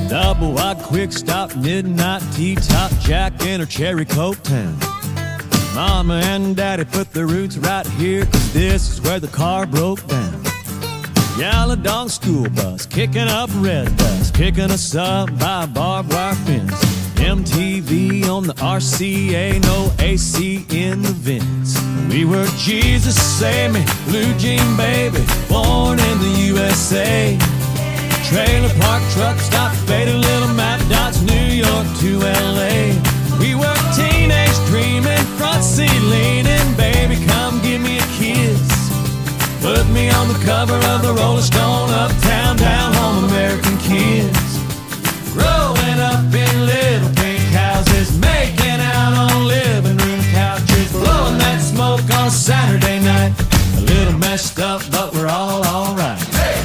Double wide, quick stop, midnight T-top, Jack in her cherry coke town. Mama and Daddy put their roots right here, 'cause this is where the car broke down. Yellow dog school bus, kicking up red dust, picking us up by a barbed wire fence. MTV on the RCA, no AC in the vents. We were Jesus Save Me, blue jean baby, born in the USA. Trailer park, truck stop, faded little map dots, New York to LA. We were teenage dreaming, front seat leaning, baby come give me a kiss. Put me on the cover of the Rolling Stone, uptown, down home, American kids. Growing up in little pink houses, making out on living room couches, blowing that smoke on Saturday night. A little messed up, but we're all alright. Hey!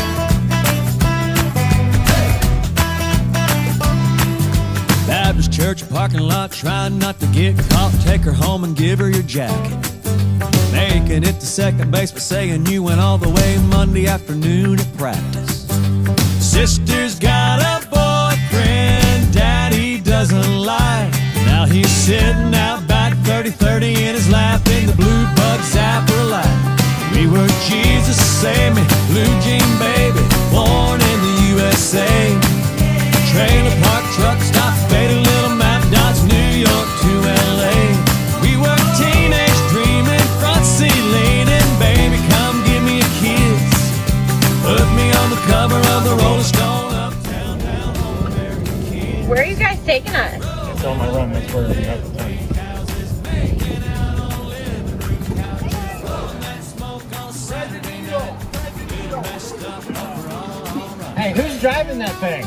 Baptist church parking lot, trying not to get caught. Take her home and give her your jacket. Making it to second base, but saying you went all the way Monday afternoon at practice. Sister's got a boyfriend Daddy doesn't like. Now he's sitting out back, 30-30 in his lap, in the blue bug zapper light. We were Jesus Save Me, blue jean baby, born in the USA. Trailer park, truck stop, faded little map dots, New York to LA. We were teenage dreaming, front seat leaning, baby come give me a kiss. Put me on the cover of the Rolling Stone, uptown, down home, American kids. Where are you guys taking us? That's on my run, that's where we have the time. Hey, who's driving that thing?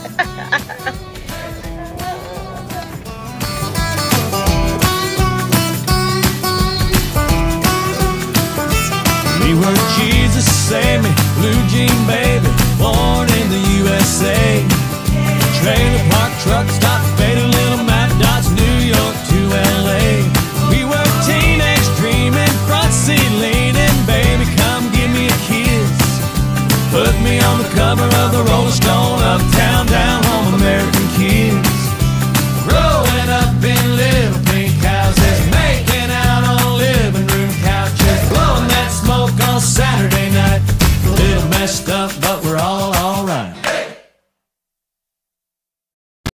We were Jesus Save Me, blue jean baby, born in the USA. Trailer park, truck stop, faded little map dots, New York to LA. We were teenage dreaming, front seat leaning, baby come give me a kiss. Put me on the cover of the